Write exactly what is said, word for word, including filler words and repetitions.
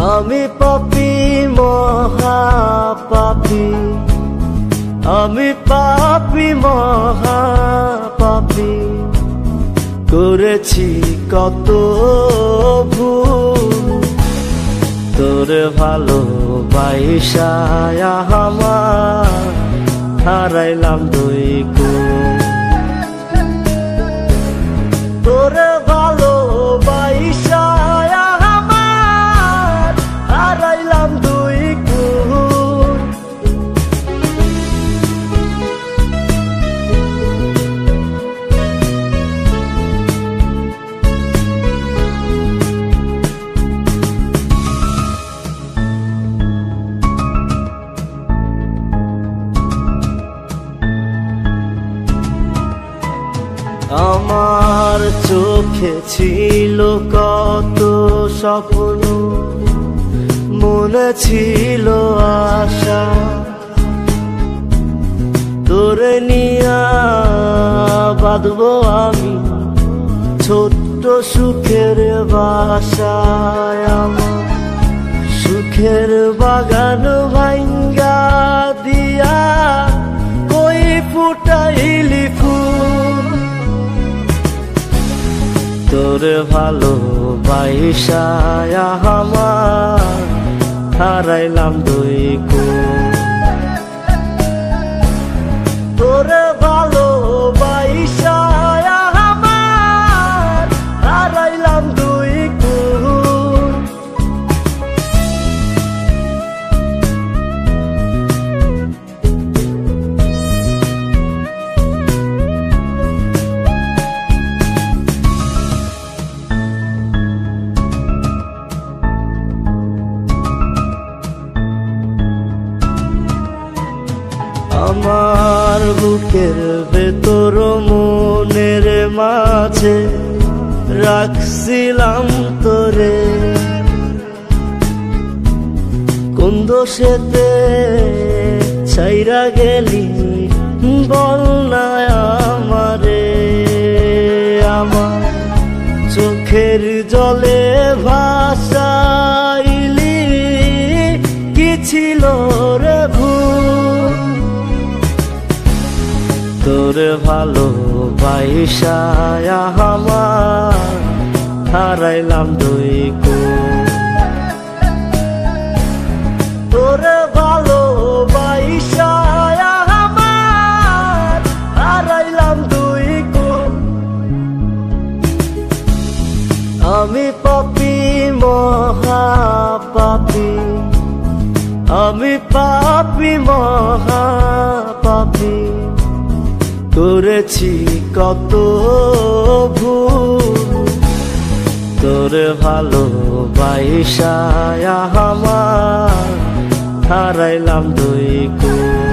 আমি পাপী মহা পাপী, আমি পাপী মহা পাপী, করেছি কত ভুল। তোরে ভালোবাসা আমার হারাইলাম দুই কুল। তোরে ভালোবাসা আমার হারাইলাম দুই কুল। আমার চোখে ছিল কত স্বপ্ন, মনে ছিল আশা, তোরে নিয়া বাঁধবো আমি ছোট্ট সুখের বাসা। আমার সুখের বাগান ভাঙ্গা দিয়া কই ফুটাইলি ফুল। তোরে ভালোবাসা আমার হারাইলাম দুই কুল। তোরে ভালোবাসা আমার হারাইলাম দুই কুল। আমার বুকের ভেতর মনের মাঝে রাখছিলাম তোরে, কোন দোষেতে ছাইরা গেলি বল না আমারে। আমার চোখের জলে ভাসাইলি কি ছিল রে ভুল। তোরে ভালোবাসা আমার হারাইলাম দুই কুল। তোরে ভালোবাসা আমার হারাইলাম দুই কুল। আমি পাপী মহা পাপী, আমি পাপী মহা পাপী, করেছি কত ভুল। তোরে ভালোবাসা আমার হারাইলাম দুই কুল।